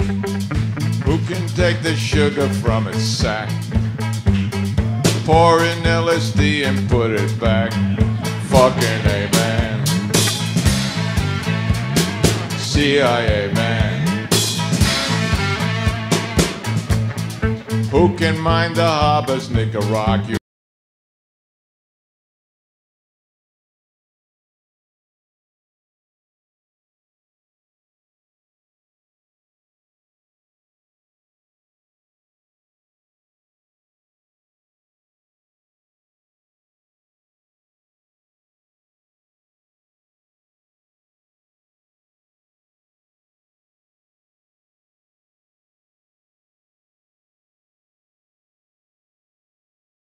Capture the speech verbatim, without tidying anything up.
Who can take the sugar from its sack? Pour in L S D and put it back. Fucking A, man. C I A, man. Who can mind the harbors, Nicaragua?